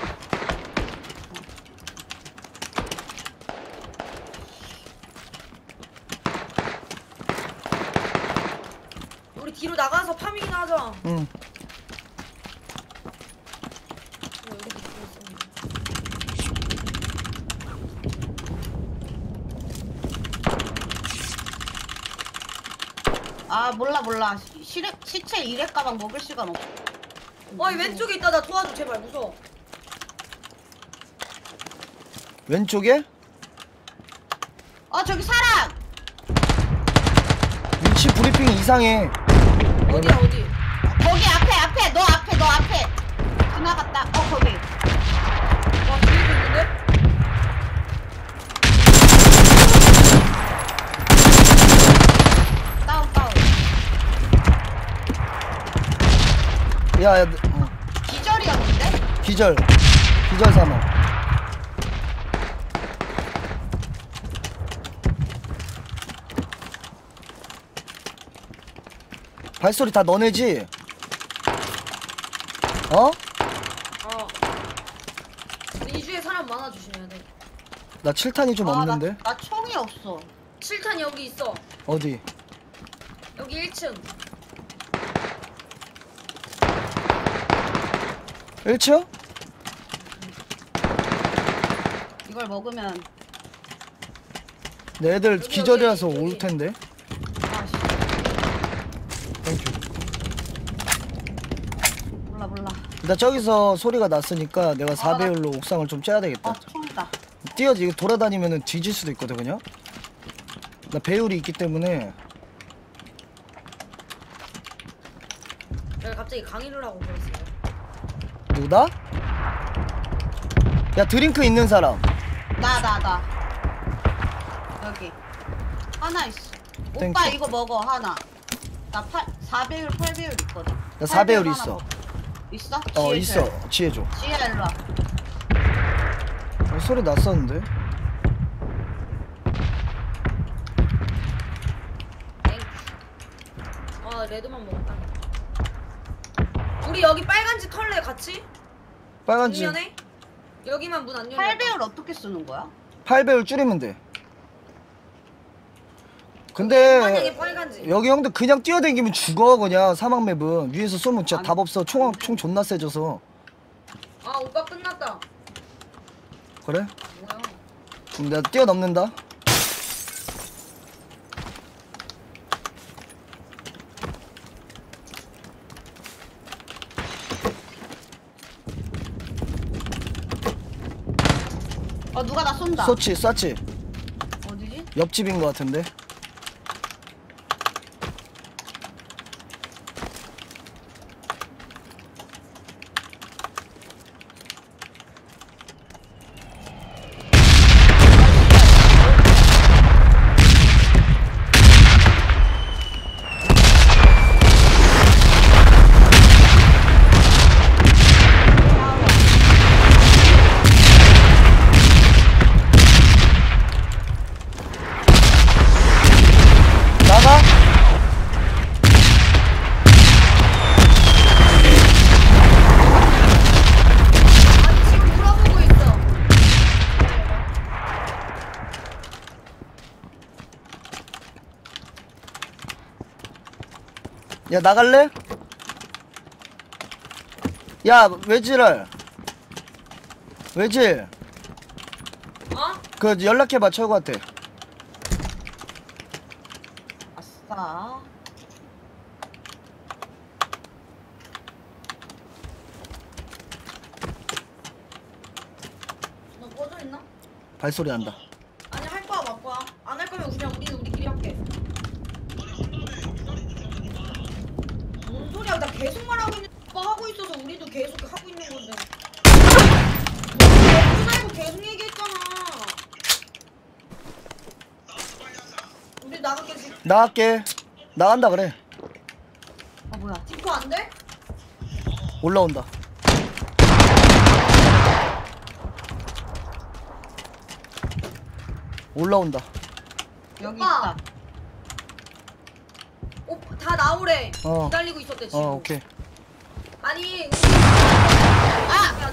우리 뒤로 나가서 파밍이나 하자. 어, 응. 여기 뒤로 있었네. 아, 몰라, 몰라. 시, 시래, 시체 일회 가방 먹을 시간 없어. 어, 이 왼쪽에 있다. 나 도와줘. 제발. 무서워. 왼쪽에 어, 저기 사람! 위치 브리핑 이상해. 어디야, 어디? 거기 앞에, 앞에! 너 앞에, 너 앞에! 지나갔다. 어, 거기. 와, 뒤에도 있는데? 다운, 다운. 야, 야, 어. 기절이었는데? 기절. 기절 사망. 발소리 다 너네지? 어? 어. 이 주에 사람 많아 주셔야 돼. 나 칠탄이 좀 아, 없는데. 나, 나 총이 없어. 칠탄 여기 있어. 어디? 여기 일 층. 일 층? 이걸 먹으면 내 애들 여기, 기절이라서 여기, 여기. 올 텐데. 아씨 땡큐. 몰라 몰라. 일단 저기서 소리가 났으니까 내가 사 배율로 옥상을 좀 째야 되겠다. 아 총이다. 뛰어지 돌아다니면은 뒤질 수도 있거든요. 나 배율이 있기 때문에. 내가 갑자기 강의를 하고 그랬어요. 누구다? 야 드링크 있는 사람. 나 나 나. 여기 하나 있어. 땡큐. 오빠 이거 먹어 하나. 나 팔, 사 배율 팔 배율 있거든. 나 사 배율 하나 있어. 먹어. 있어? 어 지혜 줘. 있어. 지혜줘. 지혜 일로 와. 어, 소리 났었는데. 땡큐. 아 레드만 먹었다. 우리 여기 빨간 집 털래 같이? 빨간 집. 뒷면에? 여기만 문 안 열려. 팔 배율 어떻게 쓰는 거야? 팔 배율 줄이면 돼. 근데 만약에 빨간 집. 여기 형들 그냥 뛰어다니면 죽어. 그냥 사막 맵은 위에서 쏘면 진짜 안- 답 없어. 총, 총 존나 세져서. 아 오빠 끝났다. 그래? 뭐야? 그럼 내가 뛰어넘는다. 어 누가 나 쏜다. 쏘치 쐈지. 어디지? 옆집인 것 같은데. 나가. 아니 지금 물어보고 있어. 야 나갈래? 야 외질을 외질 어? 그 연락해봐 철구한테. 아싸. 너 꺼져 있나? 발소리 난다. 아니 할 거야 말 거야. 안 할 거면 그냥 우리는 우리끼리 할게. 뭔 소리야? 나 계속 말하고 있는 오빠 하고 있어서 우리도 계속 하고 있는 건데. 무슨 알고 계속 얘기했잖아. 우리 나갈게 지금. 나갈게. 나간다 그래. 아 뭐야? 디코 안 돼? 올라온다. 올라온다. 여기 오빠. 있다. 오빠 다 나오래. 어. 기다리고 있었대 지금. 어 오케이. 아니 우리 아!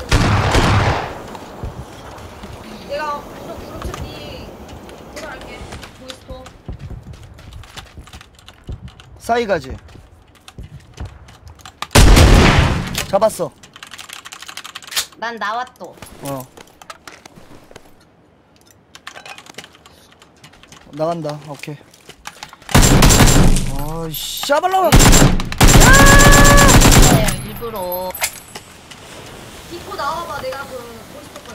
내가 우선 그룹 채팅 보내할게. 보이스토. 싸이가지. 잡았어. 난 나왔또. 어. 나간다. 오케이. 아, 샤발라. 네, 일부러. 디코 나와봐. 내가 그러면 보이스토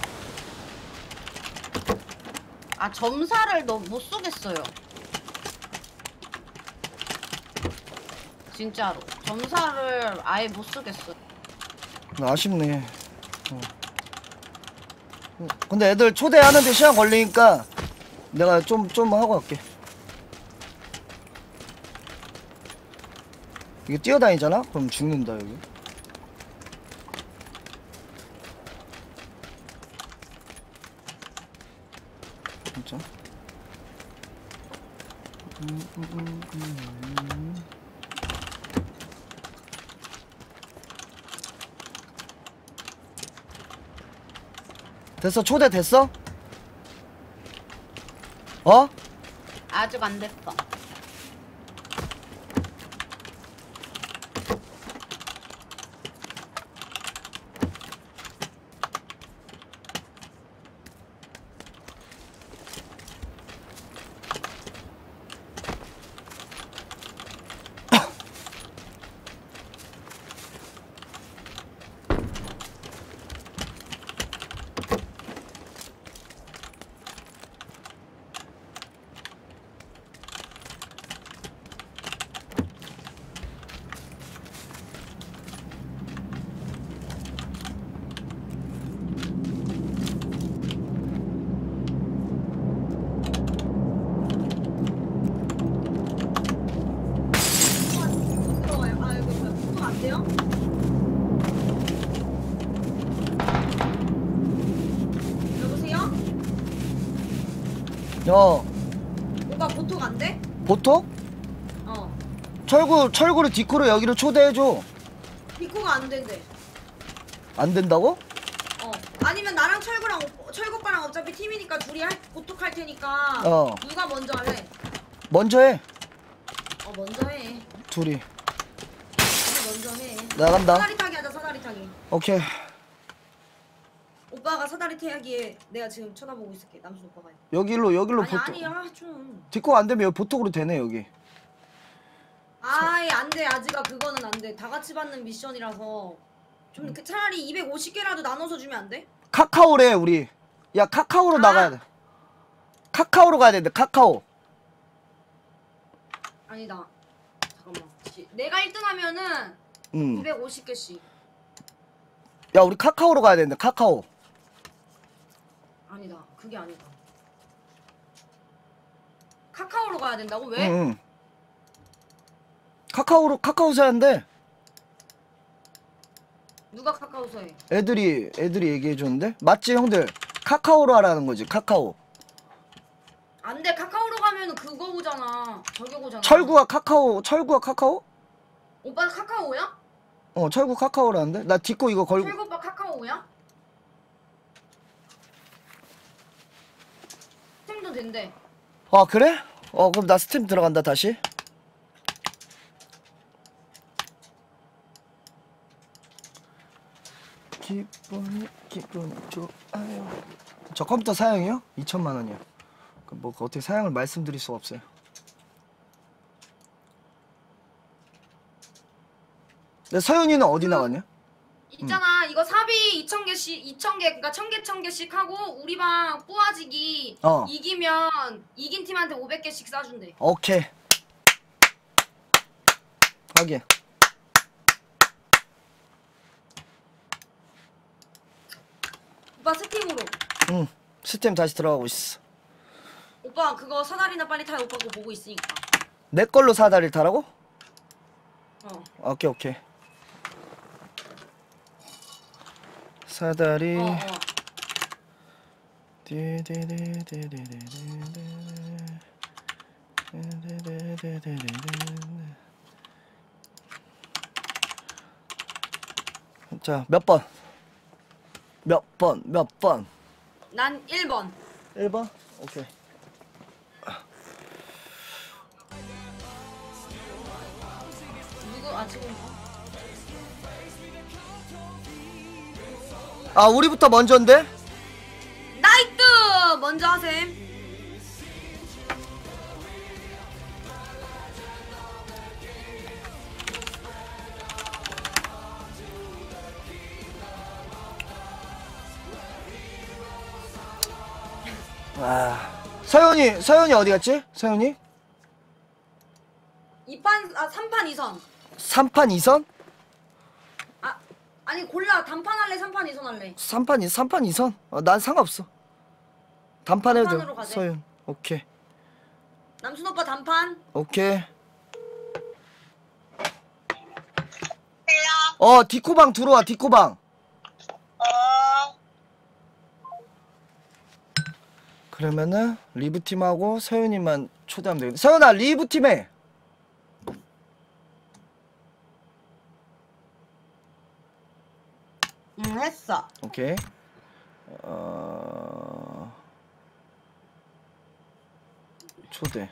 할게. 아 점사를 너 못 쏘겠어요. 진짜로 점사를 아예 못 쓰겠어. 아쉽네. 어. 근데 애들 초대하는데 시간 걸리니까 내가 좀 좀 하고 갈게. 이게 뛰어다니잖아? 그럼 죽는다 여기. 진짜. 음, 음, 음, 음. 됐어 초대 됐어? 어? 아직 안 됐어. 들어와요. 아 이거 뭐야? 보통 안 돼요? 여보세요? 어 오빠 보통 안 돼? 보톡? 어. 철구 철구를 디코로 여기로 초대해줘. 비코가 안 된대. 안 된다고? 어. 아니면 나랑 철구랑 오- 철구 오빠랑 어차피 팀이니까 둘이 할 보톡 할 테니까. 어. 누가 먼저 할래? 먼저 해. 어 먼저 해. 둘이 둘이 먼저 해. 나간다. 사다리 타기 하자 사다리 타기. 오케이. 오빠가 사다리 타기에 내가 지금 쳐다보고 있을게. 남순 오빠가. 여기로 여기로 아니 보톡. 아니야 좀. 디코 안 되면 여기 보톡으로 되네 여기. 아이 안돼 아직아 그거는 안돼. 다 같이 받는 미션이라서 좀 음. 그 차라리 이백오십 개라도 나눠서 주면 안 돼? 카카오래 우리. 야 카카오로 아. 나가야 돼. 카카오로 가야 되는데 카카오. 아니다. 잠깐만. 지- 내가 일 등 하면은 음. 이백오십 개씩. 야 우리 카카오로 가야 되는데 카카오. 아니다. 그게 아니다. 카카오로 가야 된다고? 왜? 응, 응. 카카오로 카카오 사는데 누가 카카오서 해? 애들이 애들이 얘기해 줬는데 맞지 형들? 카카오로 하라는 거지 카카오. 안돼 카카오로 가면은 그거 오잖아. 저격 오잖아. 철구가 카카오 철구가 카카오? 오빠 카카오야? 어 철구 카카오라는데 나 디코 이거 걸고. 철구 오빠 카카오야? 스팀도 된대. 아 그래? 어 그럼 나 스팀 들어간다 다시. 기분이 기분이 좋아요. 저 컴퓨터 사양이요? 이천만 원이요. 그럼 뭐 어떻게 사양을 말씀드릴 수가 없어요. 근데 서윤이는 어디 나갔냐? 있잖아 이거 사비 이천 개씩 이천 개 그러니까 천 개 천 개씩 하고 우리 방 뿌아지기 어. 이기면 이긴 팀한테 오백 개씩 싸준대. 오케이. 하긴. 오빠 스팀으로. 응. 스팀 다시 들어가고 있어. 오빠 그거 사다리나 빨리 타요. 오빠 그거 보고 있으니까. 내 걸로 사다리를 타라고? 어. 오케이 오케이. 사다리. 어, 어. 자, 몇 번? 몇 번? 몇 번? 난 일 번. 일 번? 오케이. 누구 아 지금 아, 우리부터 먼저인데? 나이트 먼저 하셈. 아, 서윤이, 서윤이 어디 갔지? 서윤이? 이 판 아 삼 판 이 선. 삼 판 이 선? 아 아니 골라 단판 할래 삼 판 이 선 할래. 삼 판 이, 삼 판 이 선? 어, 난 상관없어. 단판 해도 단판으로 돼. 가재. 서윤. 오케이. 남순 오빠 단판. 오케이. 어, 디코방 들어와, 디코방. 어, 그러면은 리브팀하고 서윤이만 초대하면 되겠네. 서윤아, 리브팀에. 응, 했어. 오케이. 어... 소대.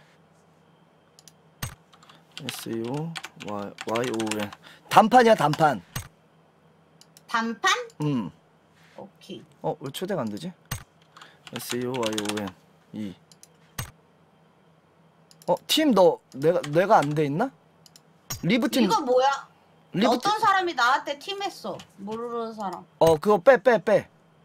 S U Y O N. 단판이야 단판. 단판? 음. 오케이. 어 왜 초대가 안 되지? S U Y O N E. 어 팀 너 내가 내가 안 돼 있나? 리브 팀. 이거 뭐야? 리브 팀. 어떤 사람이 나한테 팀했어. 모르는 사람. 어 그거 빼 빼 빼.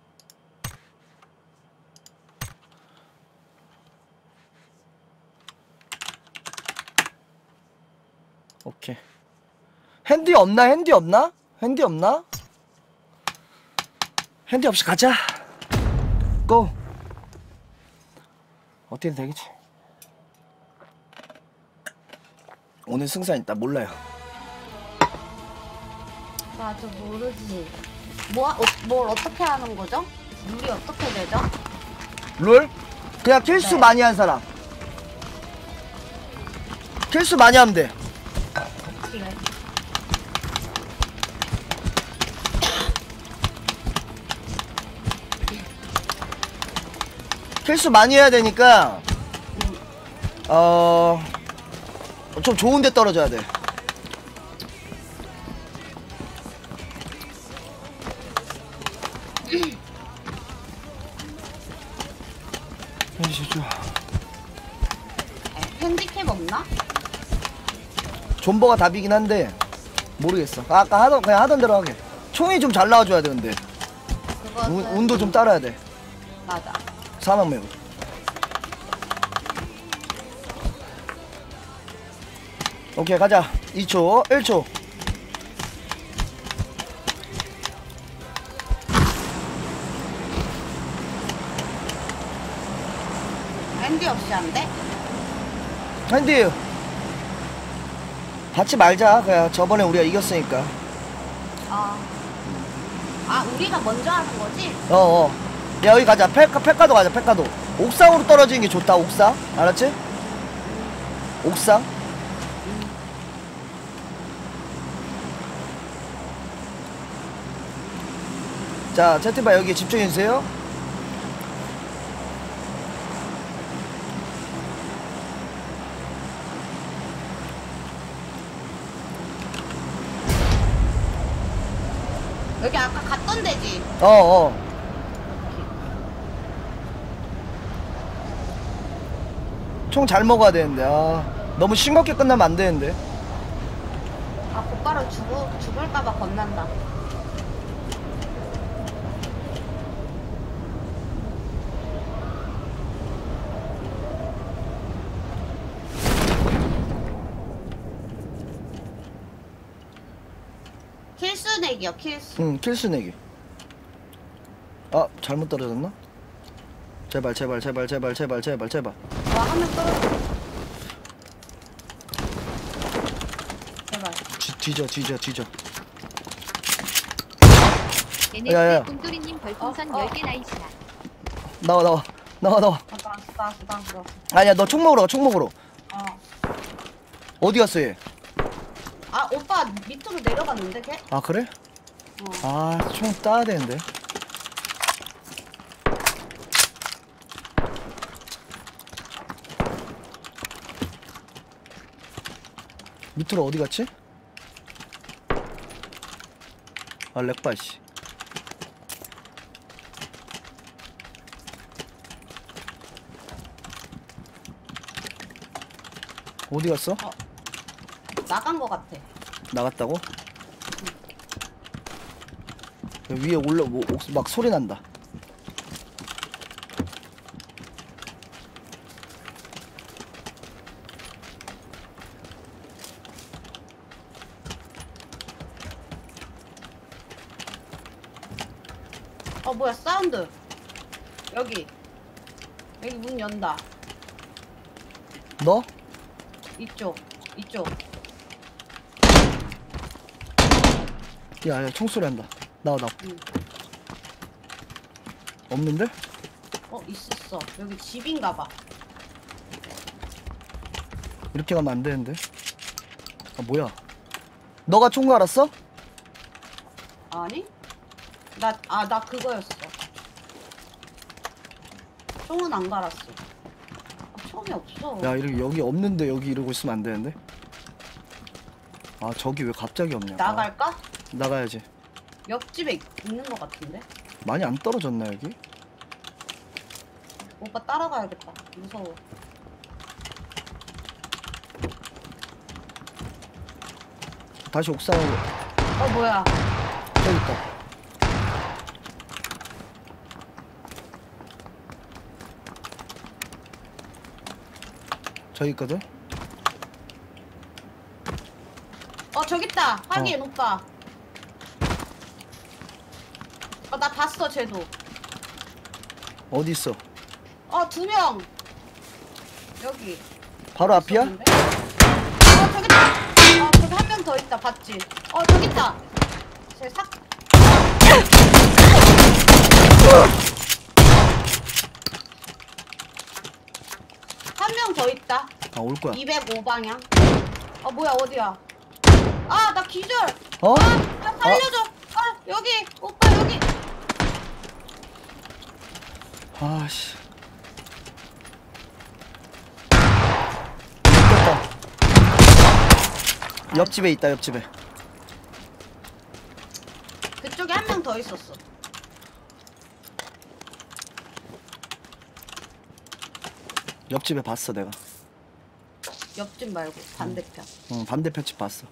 오케이. 핸디 없나? 핸디 없나? 핸디 없나? 핸디 없이 가자. 고. 어떻게든 되겠지. 오늘 승산 있다. 몰라요. 나도 모르지. 뭐, 어, 뭘 어떻게 하는 거죠? 룰이 어떻게 되죠? 롤? 그냥 킬수 네. 많이 한 사람. 킬수 많이 하면 돼. 그래. 킬수 많이 해야 되니까 어... 좀 좋은 데 떨어져야 돼. 해주시죠. 핸디캡 없나? 존버가 답이긴 한데 모르겠어. 아, 아까 하던 그냥 하던 대로 하게. 총이 좀 잘 나와줘야 돼. 근데 그거는 운, 운도 좀 따라야 돼. 맞아. 사망 매우. 오케이 가자. 이 초 일 초. 핸디 없이 안 돼? 핸디 받지 말자. 그냥 저번에 우리가 이겼으니까. 아. 아, 우리가 먼저 하는 거지? 어어. 야 여기 가자. 페카 페카도 가자. 페카도. 옥상으로 떨어지는 게 좋다. 옥상. 알았지? 옥상. 자, 채팅방 여기 집중해주세요. 여기 아까 갔던 데지? 어, 어. 총 잘 먹어야 되는데, 아. 너무 싱겁게 끝나면 안 되는데. 아, 곧바로 죽을, 죽을까봐 겁난다. 킬수 내기요, 킬수. 응, 킬수 내기. 아, 잘못 떨어졌나? 제발, 제발, 제발, 제발, 제발, 제발, 제발. 와, 한 명 떨어져. 제발. 뒤, 뒤져, 뒤져, 뒤져. 엔에스 야, 야. 꿈돌이님 별풍선 어, 어. 열 개 나이스다. 나와, 나와. 나와, 나와. 아, 나왔어, 나왔어, 나왔어. 아니야, 너 총 먹으러 가, 총 먹으러. 어. 어디 갔어, 얘? 아, 오빠 밑으로 내려갔는데, 걔? 아, 그래? 어. 아, 총 따야 되는데. 밑으로 어디 갔지? 아, 렉바, 씨. 어디 갔어? 나간 거 같아. 나갔다고? 위에 올라, 뭐, 옥- 막 소리 난다. 어, 뭐야, 사운드. 여기. 여기 문 연다. 너? 이쪽. 이쪽. 야, 야, 총소리 한다. 나와, 나와. 응. 없는데? 어, 있었어. 여기 집인가 봐. 이렇게 가면 안 되는데. 아, 뭐야? 너가 총 갈았어? 아니? 나, 아, 나 그거였어. 총은 안 갈았어. 아, 총이 없어. 야 이렇게 여기 없는데 여기 이러고 있으면 안 되는데. 아 저기 왜 갑자기 없냐. 나갈까? 아, 나가야지. 옆집에 있는 것 같은데? 많이 안 떨어졌나 여기? 오빠 따라가야겠다. 무서워. 다시 옥상으로. 어 뭐야? 저기 있다. 저기 있거든? 어 저기 있다. 확인 오빠. 어 나 봤어 쟤도. 어디 있어? 어 두 명. 여기. 바로 앞이야? 있었는데? 어 저기 있다. 어 저기 한 명 더 있다. 봤지? 어 저기 있다. 쟤 삭. 한 명 더 있다. 아 올 거야. 이백오 방향. 어 뭐야 어디야? 아 나 기절. 어? 아, 나 살려줘. 아 여기 오빠 여기. 아씨. 됐다. 옆집에 있다 옆집에. 그쪽에 한 명 더 있었어. 옆집에 봤어 내가. 옆집 말고 반대편. 응 반대편 집 봤어.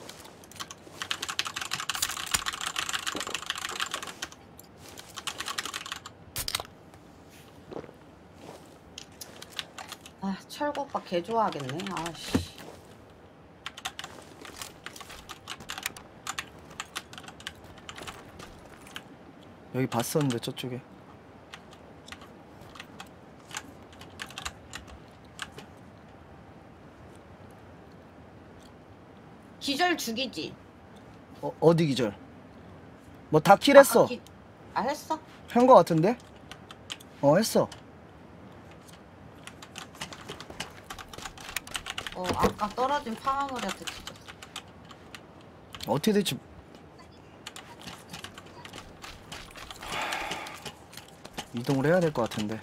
아 철구 오빠 개 좋아하겠네. 아씨. 여기 봤었는데 저쪽에. 기절 죽이지. 어, 어디 기절? 뭐 다 킬했어. 아까 기... 아 했어? 한 거 같은데? 어 했어. 어 아까 떨어진 파마머리한테 뒤졌어. 어떻게 될지. 이동을 해야 될 것 같은데.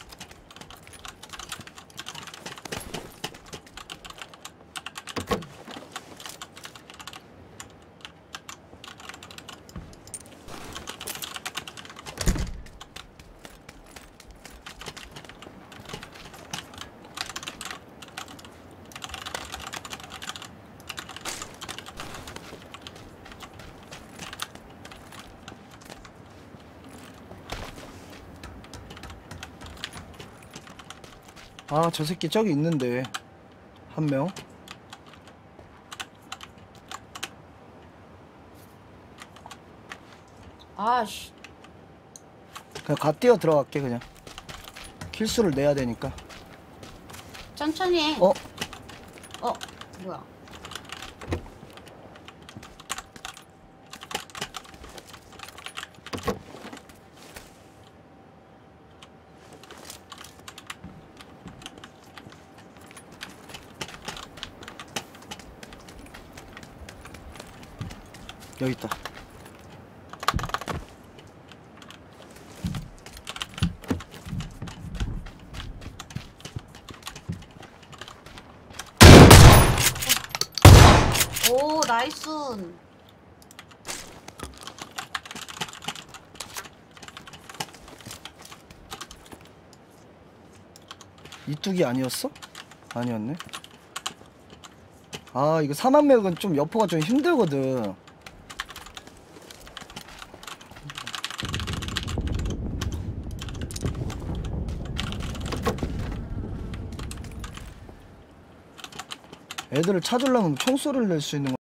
아, 저 새끼 저기 있는데 한 명. 아씨. 그냥 가 뛰어 들어갈게 그냥. 킬수를 내야 되니까. 천천히 해. 어? 어 뭐야? 여기 있다. 오 나이스. 이뚝이 아니었어? 아니었네. 아 이거 사막맥은 좀 여포가 좀 힘들거든. 애들을 찾으려면 총소리를 낼 수 있는 거